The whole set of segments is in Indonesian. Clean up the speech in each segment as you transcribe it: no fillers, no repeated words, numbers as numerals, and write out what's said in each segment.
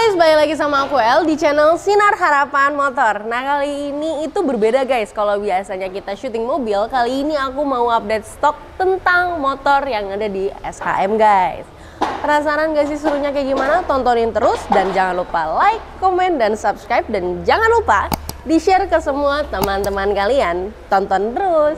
guys, balik lagi sama aku El di channel Sinar Harapan Motor. Nah kali ini itu berbeda guys. Kalau biasanya kita syuting mobil, kali ini aku mau update stok tentang motor yang ada di SHM guys. Penasaran gak sih serunya kayak gimana? Tontonin terus dan jangan lupa like, komen, dan subscribe. Dan jangan lupa di-share ke semua teman-teman kalian. Tonton terus.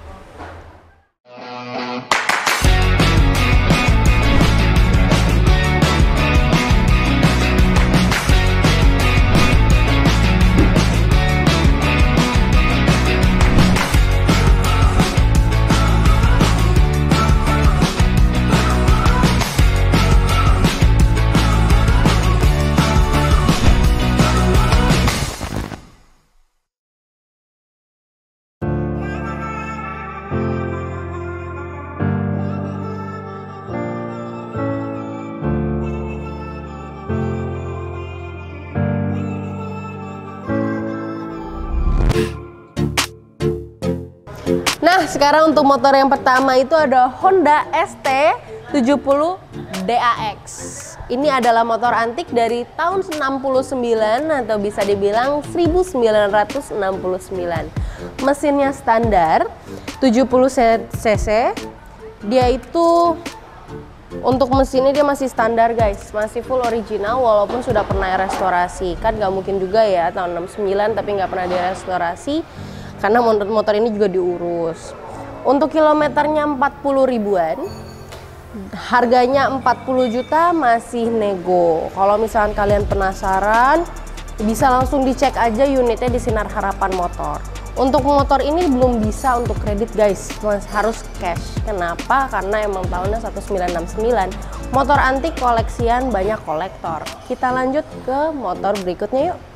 Nah, sekarang untuk motor yang pertama itu ada Honda ST70 DAX. Ini adalah motor antik dari tahun 69 atau bisa dibilang 1969. Mesinnya standar 70 cc. Dia itu untuk mesinnya dia masih standar guys, masih full original walaupun sudah pernah restorasi. Kan nggak mungkin juga ya tahun 69 tapi nggak pernah direstorasi. Karena motor ini juga diurus. Untuk kilometernya 40 ribuan, harganya 40 juta masih nego. Kalau misalkan kalian penasaran, bisa langsung dicek aja unitnya di Sinar Harapan Motor. Untuk motor ini belum bisa untuk kredit guys, harus cash. Kenapa? Karena emang tahunnya 1969. Motor antik koleksian banyak kolektor. Kita lanjut ke motor berikutnya yuk.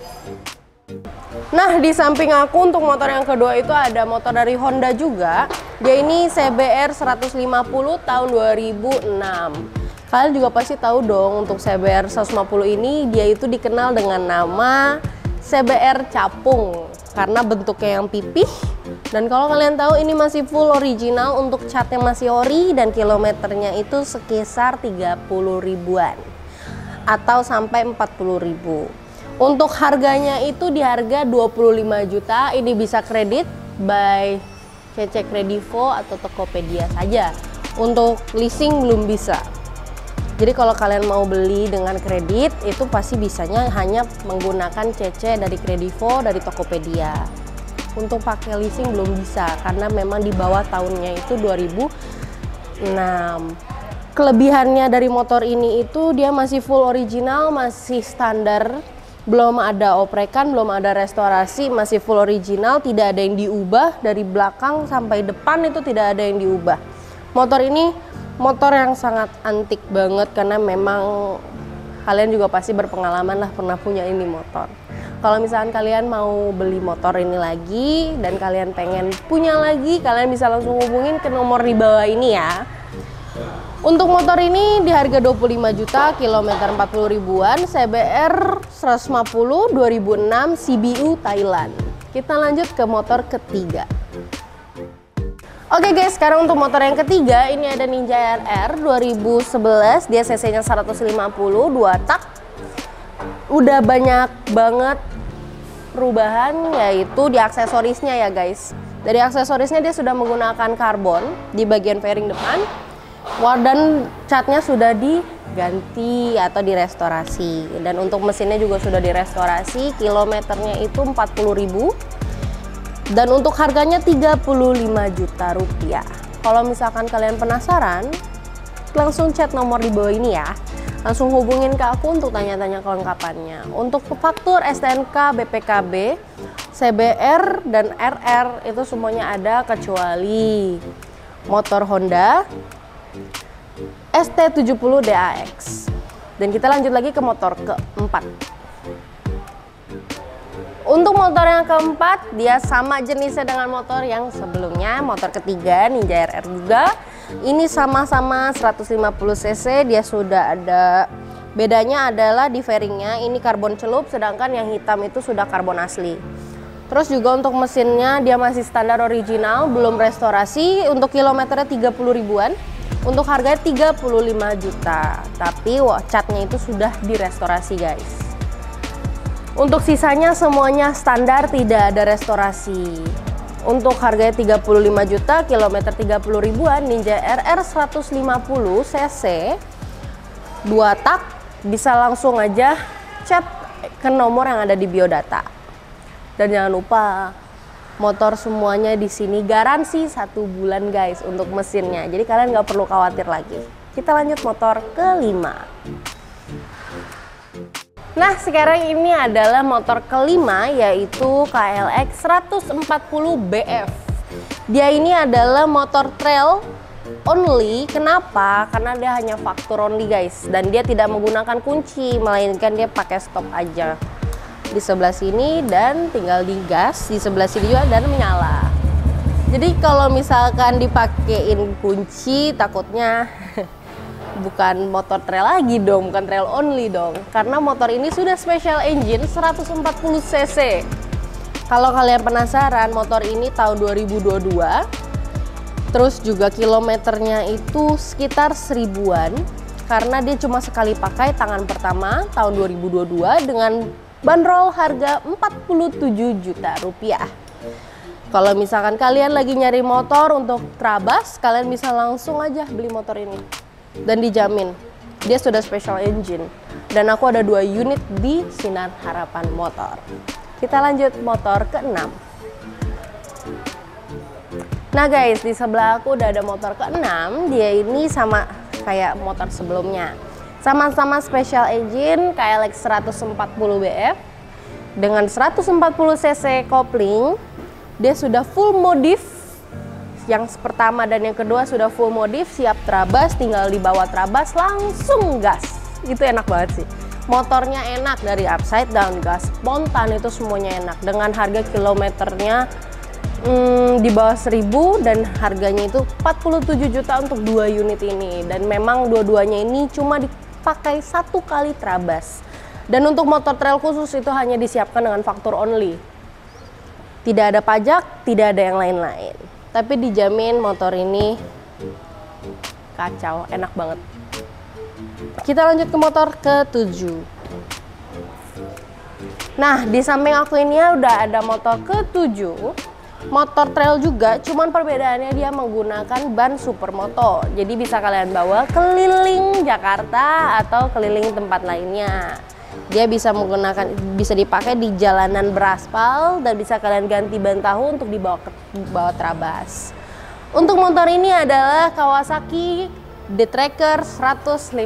Nah, di samping aku untuk motor yang kedua itu ada motor dari Honda juga. Dia ini CBR 150 tahun 2006. Kalian juga pasti tahu dong untuk CBR 150 ini dia itu dikenal dengan nama CBR capung karena bentuknya yang pipih. Dan kalau kalian tahu ini masih full original, untuk catnya masih ori dan kilometernya itu sekitar 30 ribuan atau sampai 40 ribu. Untuk harganya itu di harga 25 juta, ini bisa kredit by CC Kredivo atau Tokopedia saja. Untuk leasing belum bisa. Jadi kalau kalian mau beli dengan kredit itu pasti bisanya hanya menggunakan CC dari Kredivo, dari Tokopedia. Untuk pakai leasing belum bisa karena memang di bawah tahunnya itu 2006. Kelebihannya dari motor ini itu dia masih full original, masih standar. Belum ada oprekan, belum ada restorasi, masih full original, tidak ada yang diubah dari belakang sampai depan itu tidak ada yang diubah. Motor ini motor yang sangat antik banget karena memang kalian juga pasti berpengalaman lah pernah punya ini motor. Kalau misalkan kalian mau beli motor ini lagi dan kalian pengen punya lagi, kalian bisa langsung hubungin ke nomor di bawah ini ya. Untuk motor ini di harga 25 juta, kilometer 40 ribuan, CBR 150 2006 CBU Thailand. Kita lanjut ke motor ketiga. Oke guys, sekarang untuk motor yang ketiga ini ada Ninja RR 2011, dia cc-nya 150, 2 tak. Udah banyak banget perubahan yaitu di aksesorisnya ya guys. Dari aksesorisnya dia sudah menggunakan karbon di bagian fairing depan. Dan catnya sudah diganti atau direstorasi. Dan untuk mesinnya juga sudah direstorasi. Kilometernya itu 40.000. Dan untuk harganya 35 juta rupiah. Kalau misalkan kalian penasaran, langsung chat nomor di bawah ini ya. Langsung hubungin ke aku untuk tanya-tanya kelengkapannya. Untuk faktur STNK, BPKB, CBR, dan RR itu semuanya ada kecuali motor Honda ST70 DAX. Dan kita lanjut lagi ke motor keempat. Untuk motor yang keempat, dia sama jenisnya dengan motor yang sebelumnya. Motor ketiga Ninja RR juga. Ini sama-sama 150 cc. Dia sudah ada, bedanya adalah di fairingnya ini karbon celup, sedangkan yang hitam itu sudah karbon asli. Terus juga untuk mesinnya dia masih standar original, belum restorasi. Untuk kilometernya 30 ribuan. Untuk harga 35 juta. Tapi catnya itu sudah direstorasi guys. Untuk sisanya semuanya standar, tidak ada restorasi. Untuk harganya 35 juta, kilometer 30 ribuan, Ninja RR 150 cc 2 tak, bisa langsung aja chat ke nomor yang ada di biodata. Dan jangan lupa motor semuanya di sini garansi 1 bulan guys untuk mesinnya. Jadi kalian nggak perlu khawatir lagi. Kita lanjut motor kelima. Nah, sekarang ini adalah motor kelima, yaitu KLX 140 BF. Dia ini adalah motor trail only. Kenapa? Karena dia hanya faktur only guys, dan dia tidak menggunakan kunci, melainkan dia pakai stop aja di sebelah sini dan tinggal digas di sebelah sini juga dan menyala. Jadi kalau misalkan dipakein kunci, takutnya bukan motor trail lagi dong, bukan trail only dong. Karena motor ini sudah special engine 140 cc. Kalau kalian penasaran, motor ini tahun 2022. Terus juga kilometernya itu sekitar 1000-an. Karena dia cuma sekali pakai tangan pertama tahun 2022 dengan bandrol harga 47 juta rupiah. Kalau misalkan kalian lagi nyari motor untuk Trabas, kalian bisa langsung aja beli motor ini. Dan dijamin dia sudah special engine, dan aku ada 2 unit di Sinar Harapan Motor. Kita lanjut motor ke-6. Nah guys, di sebelah aku udah ada motor ke-6. Dia ini sama kayak motor sebelumnya, sama-sama special engine KLX 140 BF dengan 140 cc kopling. Dia sudah full modif. Yang pertama dan yang kedua sudah full modif, siap Trabas, tinggal dibawa Trabas langsung gas. Itu enak banget sih. Motornya enak, dari upside down, gas spontan, itu semuanya enak. Dengan harga kilometernya di bawah 1000 dan harganya itu 47 juta untuk 2 unit ini. Dan memang dua-duanya ini cuma dipakai 1 kali Trabas. Dan untuk motor trail khusus itu hanya disiapkan dengan faktur only. Tidak ada pajak, tidak ada yang lain-lain. Tapi dijamin motor ini kacau, enak banget. Kita lanjut ke motor ke-7. Nah, di samping aku ini udah ada motor ke-7. Motor trail juga, cuman perbedaannya dia menggunakan ban supermoto. Jadi bisa kalian bawa keliling Jakarta atau keliling tempat lainnya. Dia bisa dipakai di jalanan beraspal dan bisa kalian ganti ban tahu untuk dibawa Trabas. Untuk motor ini adalah Kawasaki D-Tracker 150.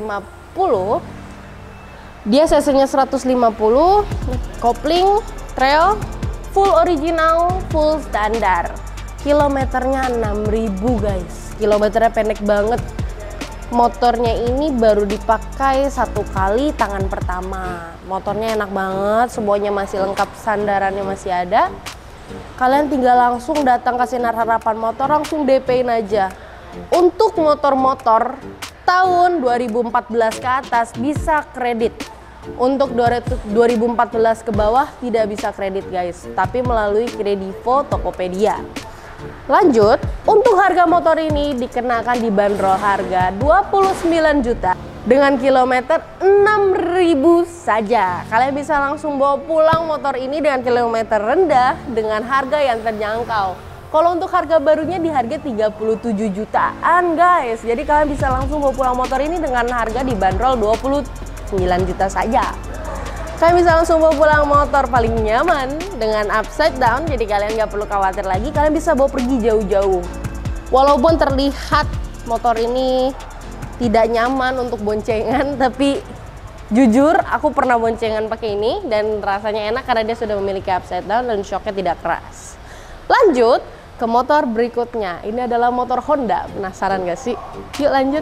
Dia cc-nya 150, kopling, trail, full original, full standar. Kilometernya 6000 guys. Kilometernya pendek banget. Motornya ini baru dipakai 1 kali tangan pertama. Motornya enak banget, semuanya masih lengkap, sandarannya masih ada. Kalian tinggal langsung datang ke Sinar Harapan Motor, langsung DP-in aja. Untuk motor-motor tahun 2014 ke atas bisa kredit. Untuk 2014 ke bawah tidak bisa kredit guys, tapi melalui Kredivo Tokopedia. Lanjut, untuk harga motor ini dikenakan dibanderol harga 29 juta dengan kilometer 6000 saja. Kalian bisa langsung bawa pulang motor ini dengan kilometer rendah dengan harga yang terjangkau. Kalau untuk harga barunya di harga 37 jutaan guys. Jadi kalian bisa langsung bawa pulang motor ini dengan harga dibanderol 29 juta saja. Kalian bisa langsung bawa pulang motor paling nyaman dengan upside down, jadi kalian nggak perlu khawatir lagi. Kalian bisa bawa pergi jauh-jauh. Walaupun terlihat motor ini tidak nyaman untuk boncengan, tapi jujur aku pernah boncengan pakai ini dan rasanya enak karena dia sudah memiliki upside down dan shocknya tidak keras. Lanjut ke motor berikutnya. Ini adalah motor Honda. Penasaran gak sih? Yuk lanjut.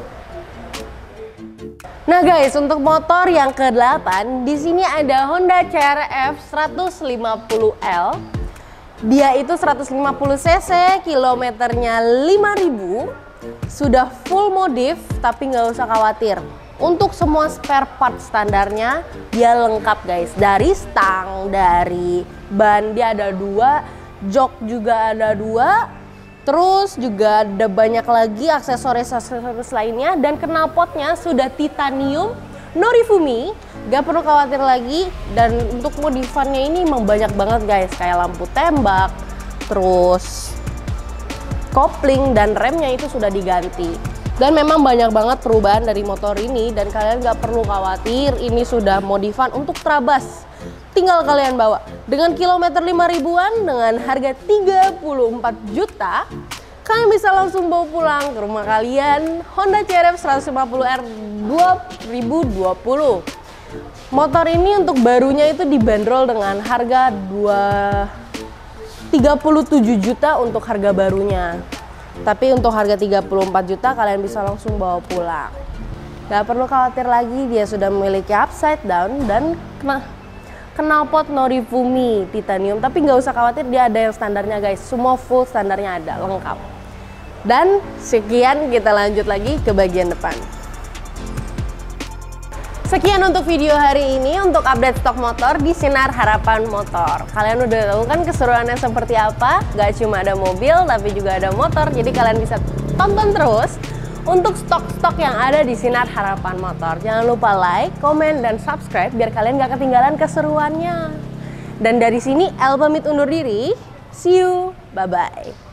Nah guys, untuk motor yang ke-8 di sini ada Honda CR-F 150L. Dia itu 150 cc, kilometernya 5000, sudah full modif, tapi nggak usah khawatir. Untuk semua spare part standarnya dia lengkap guys, dari stang, dari ban dia ada 2, jok juga ada 2. Terus juga ada banyak lagi aksesoris-aksesoris lainnya, dan knalpotnya sudah titanium Norifumi, gak perlu khawatir lagi. Dan untuk modifannya ini memang banyak banget guys, kayak lampu tembak, terus kopling dan remnya itu sudah diganti. Dan memang banyak banget perubahan dari motor ini, dan kalian gak perlu khawatir, ini sudah modifan untuk trabas. Tinggal kalian bawa dengan kilometer 5.000-an dengan harga 34 juta. Kalian bisa langsung bawa pulang ke rumah kalian Honda CR-V 150R 2020. Motor ini untuk barunya itu dibanderol dengan harga 37 juta untuk harga barunya. Tapi untuk harga 34 juta kalian bisa langsung bawa pulang. Gak perlu khawatir lagi, dia sudah memiliki upside down dan knalpot Norifumi titanium. Tapi nggak usah khawatir, dia ada yang standarnya guys. Semua full standarnya ada, lengkap. Dan sekian, kita lanjut lagi ke bagian depan. Sekian untuk video hari ini untuk update stok motor di Sinar Harapan Motor. Kalian udah tahu kan keseruannya seperti apa? Gak cuma ada mobil, tapi juga ada motor. Jadi kalian bisa tonton terus untuk stok-stok yang ada di Sinar Harapan Motor. Jangan lupa like, komen, dan subscribe biar kalian gak ketinggalan keseruannya. Dan dari sini, El pamit undur diri. See you, bye-bye.